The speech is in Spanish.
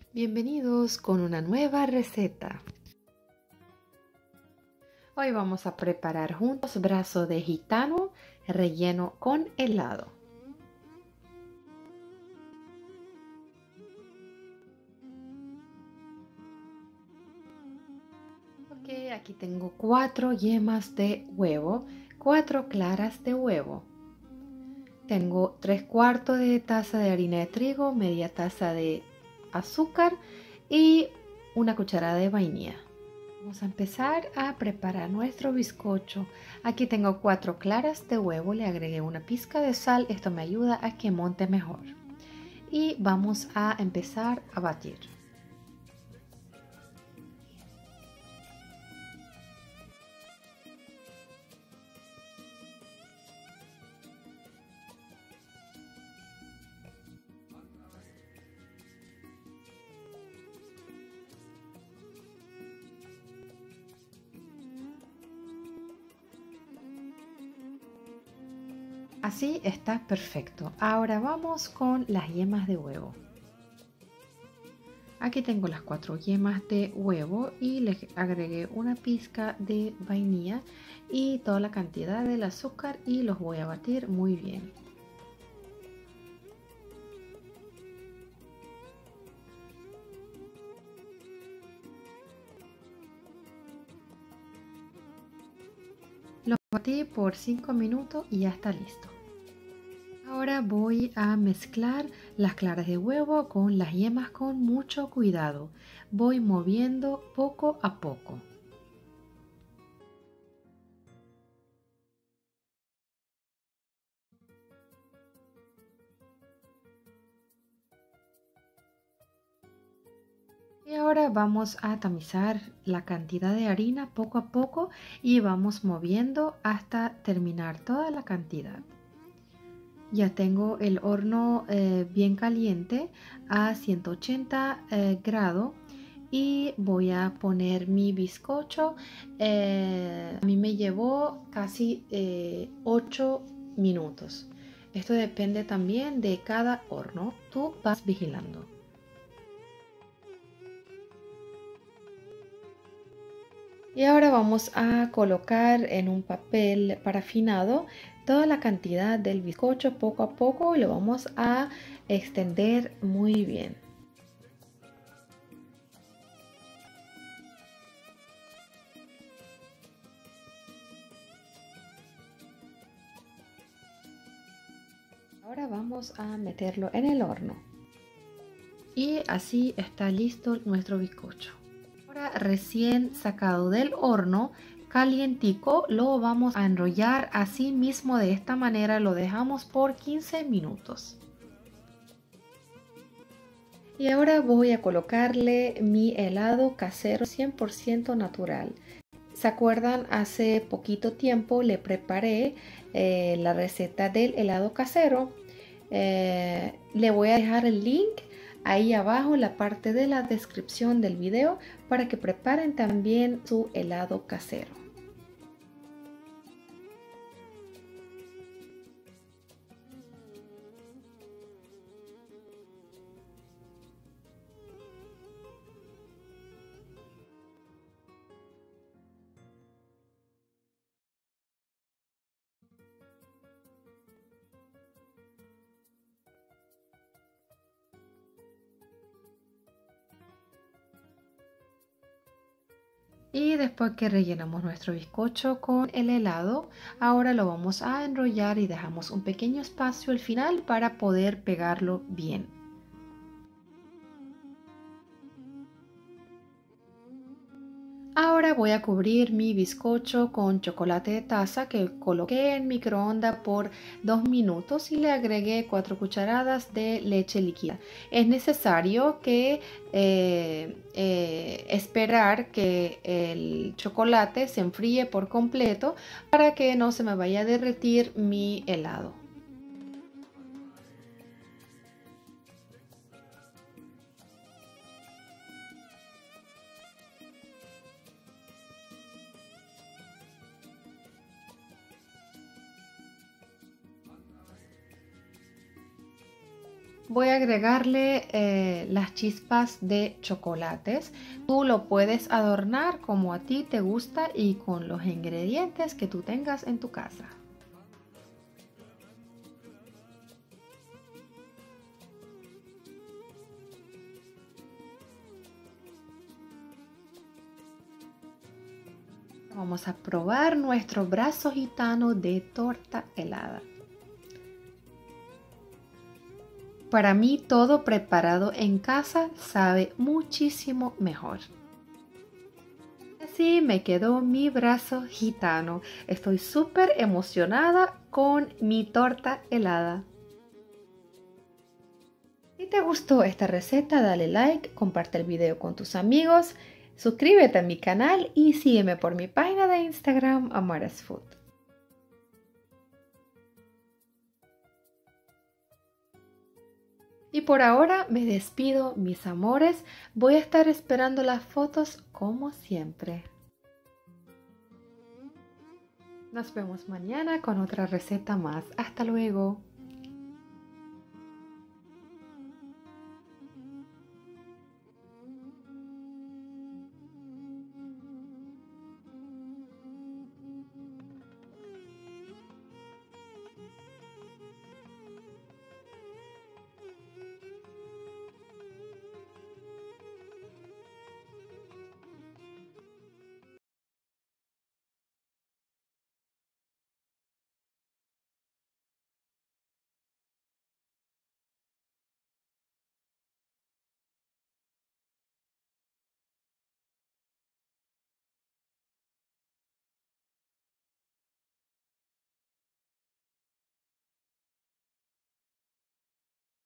Bienvenidos con una nueva receta. Hoy vamos a preparar juntos brazo de gitano relleno con helado. Ok, aquí tengo 4 yemas de huevo, 4 claras de huevo. Tengo 3/4 de taza de harina de trigo, media taza de azúcar y una cucharada de vainilla. Vamos a empezar a preparar nuestro bizcocho. Aquí tengo 4 claras de huevo, le agregué una pizca de sal, esto me ayuda a que monte mejor. Y vamos a empezar a batir. Así está perfecto. Ahora vamos con las yemas de huevo. Aquí tengo las 4 yemas de huevo y le agregué una pizca de vainilla y toda la cantidad del azúcar y los voy a batir muy bien. Los batí por 5 minutos y ya está listo. Ahora voy a mezclar las claras de huevo con las yemas con mucho cuidado. Voy moviendo poco a poco. Y ahora vamos a tamizar la cantidad de harina poco a poco y vamos moviendo hasta terminar toda la cantidad. Ya tengo el horno bien caliente a 180 grados y voy a poner mi bizcocho. A mí me llevó casi 8 minutos. Esto depende también de cada horno. Tú vas vigilando. Y ahora vamos a colocar en un papel parafinado toda la cantidad del bizcocho poco a poco y lo vamos a extender muy bien. Ahora vamos a meterlo en el horno. Y así está listo nuestro bizcocho. Ahora recién sacado del horno, calientico, lo vamos a enrollar así mismo de esta manera, lo dejamos por 15 minutos. Y ahora voy a colocarle mi helado casero 100% natural. ¿Se acuerdan? Hace poquito tiempo le preparé la receta del helado casero. Le voy a dejar el link ahí abajo en la parte de la descripción del video para que preparen también su helado casero. Y después que rellenamos nuestro bizcocho con el helado, ahora lo vamos a enrollar y dejamos un pequeño espacio al final para poder pegarlo bien. Ahora voy a cubrir mi bizcocho con chocolate de taza que coloqué en microondas por 2 minutos y le agregué 4 cucharadas de leche líquida. Es necesario que esperar que el chocolate se enfríe por completo para que no se me vaya a derretir mi helado. voy a agregarle las chispas de chocolates. Tú lo puedes adornar como a ti te gusta y con los ingredientes que tú tengas en tu casa. Vamos a probar nuestro brazo gitano de torta helada. Para mí todo preparado en casa sabe muchísimo mejor. Así me quedó mi brazo gitano. Estoy súper emocionada con mi torta helada. Si te gustó esta receta, dale like, comparte el video con tus amigos, suscríbete a mi canal y sígueme por mi página de Instagram, Amaras Food. Y por ahora me despido, mis amores. Voy a estar esperando las fotos como siempre. Nos vemos mañana con otra receta más. Hasta luego.